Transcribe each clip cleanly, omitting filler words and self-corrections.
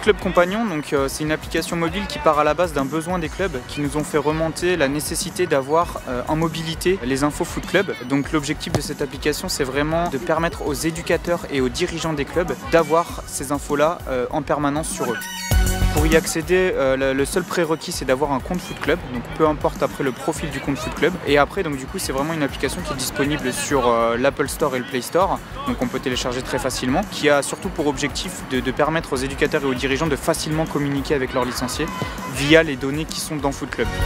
Club Compagnon, c'est une application mobile qui part à la base d'un besoin des clubs qui nous ont fait remonter la nécessité d'avoir en mobilité les infos Foot Club. Donc l'objectif de cette application, c'est vraiment de permettre aux éducateurs et aux dirigeants des clubs d'avoir ces infos-là en permanence sur eux. Pour y accéder, le seul prérequis c'est d'avoir un compte Foot Club, donc peu importe après le profil du compte Foot Club. Et après, donc du coup, c'est vraiment une application qui est disponible sur l'Apple Store et le Play Store, donc on peut télécharger très facilement, qui a surtout pour objectif de permettre aux éducateurs et aux dirigeants de facilement communiquer avec leurs licenciés via les données qui sont dans Foot Club.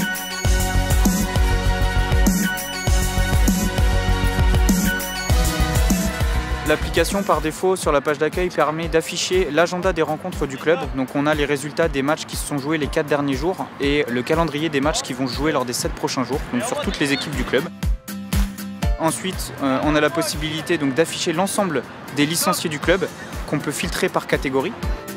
L'application par défaut sur la page d'accueil permet d'afficher l'agenda des rencontres du club. Donc on a les résultats des matchs qui se sont joués les 4 derniers jours et le calendrier des matchs qui vont se jouer lors des 7 prochains jours, donc sur toutes les équipes du club. Ensuite, on a la possibilité d'afficher l'ensemble des licenciés du club qu'on peut filtrer par catégorie.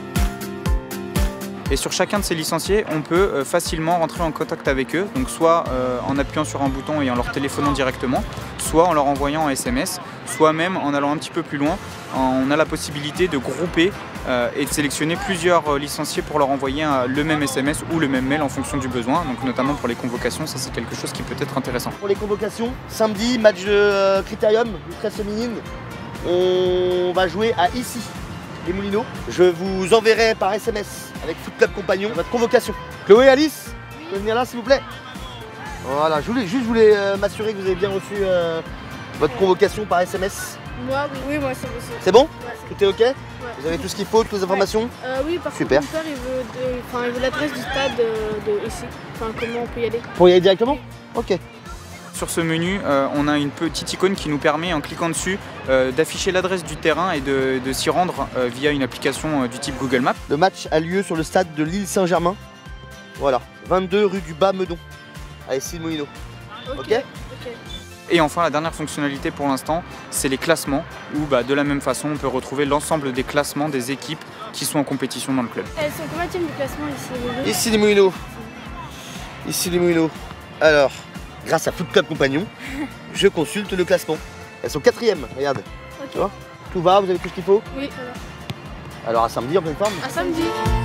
Et sur chacun de ces licenciés, on peut facilement rentrer en contact avec eux, donc soit en appuyant sur un bouton et en leur téléphonant directement, soit en leur envoyant un SMS, soit même en allant un petit peu plus loin, on a la possibilité de grouper et de sélectionner plusieurs licenciés pour leur envoyer le même SMS ou le même mail en fonction du besoin, donc notamment pour les convocations, ça c'est quelque chose qui peut être intéressant. Pour les convocations, samedi, match de Critérium, du 13 féminine, on va jouer à ici. Les Moulineaux. Je vous enverrai par SMS avec Foot Club Compagnon votre convocation. Chloé, Alice, vous pouvez venir là s'il vous plaît. Voilà, je voulais m'assurer que vous avez bien reçu votre convocation par SMS. Moi, oui, moi c'est possible. C'est bon? Ouais. Tout est ok? Ouais. Vous avez tout ce qu'il faut, toutes les informations? Oui, par Super. contre, mon père il veut l'adresse du stade de ici. Enfin, comment on peut y aller? Pour y aller directement? Ok. Sur ce menu, on a une petite icône qui nous permet, en cliquant dessus, d'afficher l'adresse du terrain et de s'y rendre via une application du type Google Maps. Le match a lieu sur le stade de l'Île-Saint-Germain. Voilà, 22 rue du Bas-Meudon, à Issy-les-Moulineaux. Ok. Et enfin, la dernière fonctionnalité pour l'instant, c'est les classements, où de la même façon, on peut retrouver l'ensemble des classements des équipes qui sont en compétition dans le club. Elles sont combien du classement ici? Issy-les-Moulineaux. Issy-les-Moulineaux. Alors, grâce à Foot Club Compagnon, je consulte le classement. Elles sont 4e, regarde. Okay. Tu vois? Tout va, vous avez tout ce qu'il faut? Oui, ça va. Alors à samedi en pleine forme? À samedi.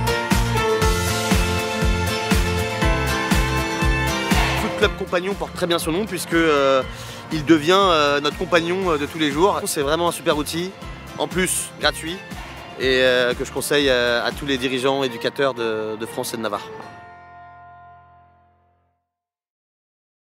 Foot Club Compagnon porte très bien son nom puisque il devient notre compagnon de tous les jours. C'est vraiment un super outil, en plus gratuit, et que je conseille à tous les dirigeants, éducateurs de France et de Navarre.